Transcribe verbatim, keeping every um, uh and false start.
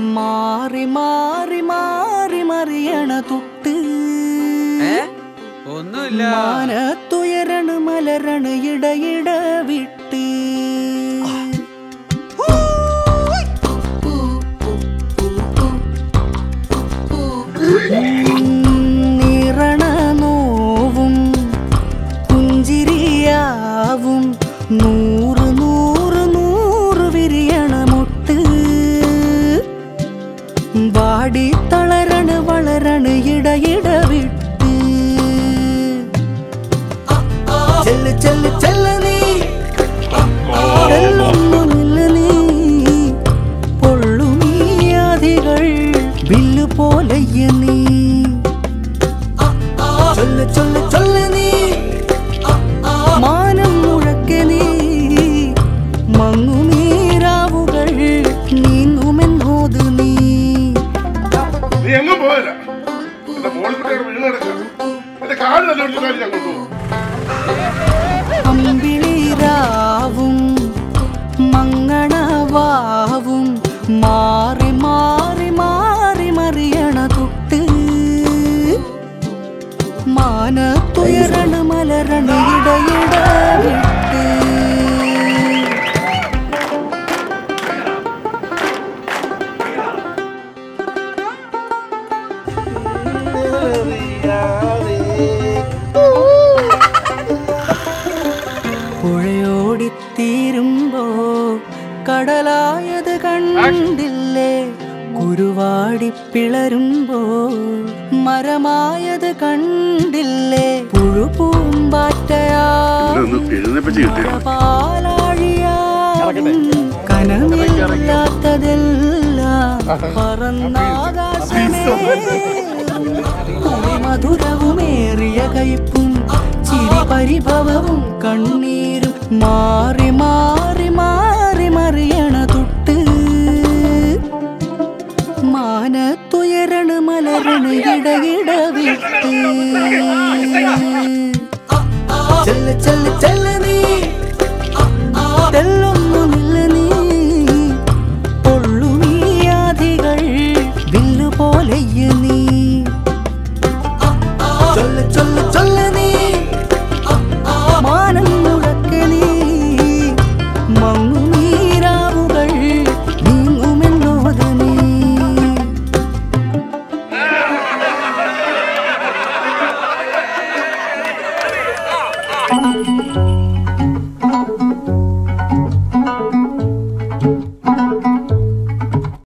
മാറി മാറി മാറി മറിയണ തൊട്ട് ഒന്നുമില്ല മാനത്തുയരണ മലരണ ഇടയിട വിട്ട് നിറണ നോവും പുഞ്ചിരിയാവും നൂറ് നൂറ് നൂറ് വിരിയണ മുട്ട് വാടി തളരണ വളരണ ഇടയിട വിട്ട് ചെല്ല് ചെല്ല് ചെല്ല് നീ ചെല്ലൊന്നു നില്ല നീ പൊള്ളുമീയാധികൾ വില്ലു പോലെയ്യ നീ ചൊല്ല് ചൊല്ല് ചൊല്ല് നീ മാനം മുഴക്കെ നീ മങ്ങുമീരാവുകൾ നീങ്ങുമെന്നോത് നീ അമ്പിളിരാവും മങ്ങണവാവും മാറി മാറി മാറി മറിയണ തൊട്ട് മാനത്തുയരണ മലരണ ഇടയിട വിട്ട് പുഴയോടിത്തീരുമ്പോ കടലായത് കണ്ടില്ലേ കുരുവാടി പിളരുമ്പോൾ മരമായത് കണ്ടില്ലേ പുഴുപൂമ്പാറ്റയാലാഴിയാകും കനമില്ലാത്തതെല്ലാം പറന്നാകാശമേ മധുരവുമേറിയ കയ്പും ചിരി പരിഭവവും കണ്ണീരും മാറി മാറി മാറി മറിയണ തൊട്ട് മാനത്തുയരണ മലരണ ഇടയിട വിട്ട് ചെല്ല് ചെല്ല് ചെല്ല് നീ തെല്ലൊന്നു നില്ല നീ പൊള്ളുമീയാധികൾ വില്ലു പോലെയ്യ നീ ചൊല്ല് ചൊല്ല് ചൊല്ല് നീ മാനം മുഴക്കെ നീ മങ്ങുമീരാവുകൾ നീങ്ങുമെന്നോത് നീ